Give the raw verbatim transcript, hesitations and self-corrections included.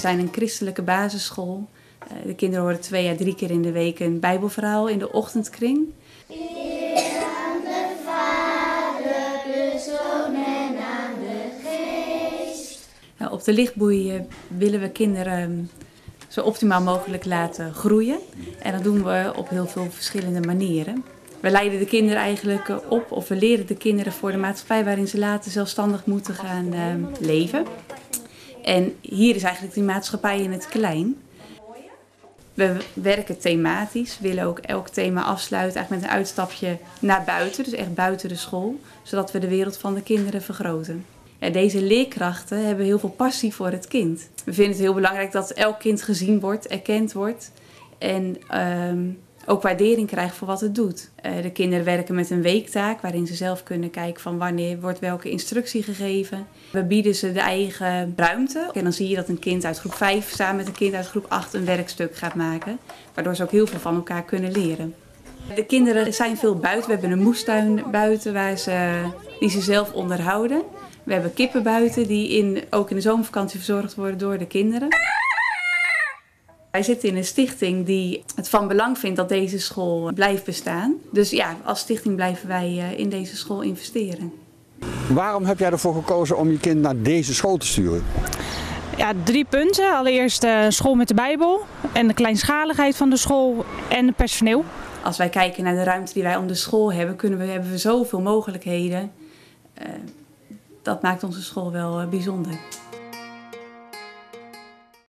zijn een christelijke basisschool. De kinderen horen twee à drie keer in de week een bijbelverhaal in de ochtendkring. Eer aan de Vader, de Zoon en aan de Geest. Op de lichtboei willen we kinderen zo optimaal mogelijk laten groeien. En dat doen we op heel veel verschillende manieren. We leiden de kinderen eigenlijk op, of we leren de kinderen voor de maatschappij waarin ze later zelfstandig moeten gaan uh, leven. En hier is eigenlijk die maatschappij in het klein. We werken thematisch, willen ook elk thema afsluiten eigenlijk met een uitstapje naar buiten, dus echt buiten de school, zodat we de wereld van de kinderen vergroten. Ja, deze leerkrachten hebben heel veel passie voor het kind. We vinden het heel belangrijk dat elk kind gezien wordt, erkend wordt en um, ook waardering krijgt voor wat het doet. Uh, de kinderen werken met een weektaak waarin ze zelf kunnen kijken van wanneer wordt welke instructie gegeven. We bieden ze de eigen ruimte. En dan zie je dat een kind uit groep vijf samen met een kind uit groep acht een werkstuk gaat maken. Waardoor ze ook heel veel van elkaar kunnen leren. De kinderen zijn veel buiten. We hebben een moestuin buiten waar ze, die ze zelf onderhouden. We hebben kippen buiten die in, ook in de zomervakantie verzorgd worden door de kinderen. Wij zitten in een stichting die het van belang vindt dat deze school blijft bestaan. Dus ja, als stichting blijven wij in deze school investeren. Waarom heb jij ervoor gekozen om je kind naar deze school te sturen? Ja, drie punten. Allereerst de school met de Bijbel en de kleinschaligheid van de school en het personeel. Als wij kijken naar de ruimte die wij om de school hebben, kunnen we, hebben we zoveel mogelijkheden. Uh, dat maakt onze school wel uh, bijzonder.